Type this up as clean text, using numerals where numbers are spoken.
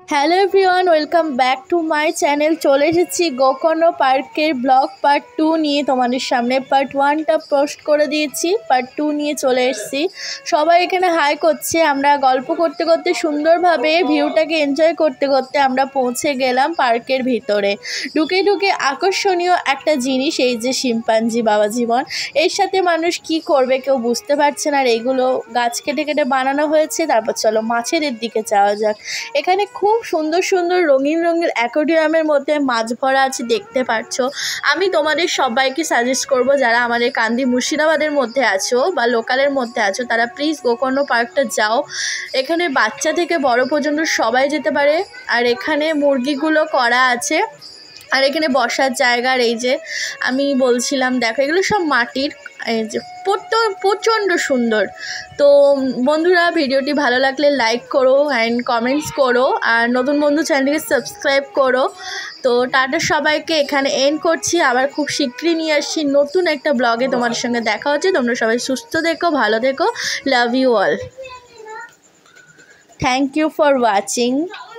Hello everyone, welcome back to my channel. চলে এসেছি গোকর্ণ পার্কের ব্লগ পার্ট 2 নিয়ে তোমাদের সামনে। পার্ট 1টা পোস্ট করে দিয়েছি, পার্ট 2 নিয়ে চলে এসেছি। সবাই এখানে হাই করছে। আমরা গল্প করতে করতে সুন্দরভাবে ভিউটাকে এনজয় করতে করতে আমরা পৌঁছে গেলাম পার্কের ভিতরে। ঢুকে ঢুকে আকর্ষণীয় একটা জিনিস, এই যে শিম্পাঞ্জি বাবা জীবন। এর সাথে মানুষ কি করবে কেউ বুঝতে পারছে না। আর এইগুলো গাছ কেটে কেটে বানানো হয়েছে। তারপর চলো মাছের দিকে যাওয়া যাক। এখানে খুব সুন্দর সুন্দর রঙিন রঙিন অ্যাকোয়ারিয়ামের মধ্যে মাছ ভরা আছে, দেখতে পাচ্ছ। আমি তোমাদের সবাইকে সাজেস্ট করব, যারা আমাদের কান্দি মুর্শিদাবাদের মধ্যে আছো বা লোকালের মধ্যে আছো, তারা প্লিজ গোকর্ণ পার্কটা যাও। এখানে বাচ্চা থেকে বড় পর্যন্ত সবাই যেতে পারে। আর এখানে মুরগিগুলো করা আছে, আর এখানে বসার জায়গা। আর এই যে আমি বলছিলাম, দেখো এগুলো সব মাটির, এই যে প্রচণ্ড সুন্দর। তো বন্ধুরা, ভিডিওটি ভালো লাগলে লাইক করো অ্যান্ড কমেন্টস করো, আর নতুন বন্ধু চ্যানেলটিকে সাবস্ক্রাইব করো। তো টাটা সবাইকে, এখানে এন্ড করছি। আবার খুব শীঘ্রই নিয়ে আসছি নতুন একটা ব্লগে, তোমাদের সঙ্গে দেখা হচ্ছে। তোমরা সবাই সুস্থ থেকো, ভালো থেকো। Love you all. Thank you for watching.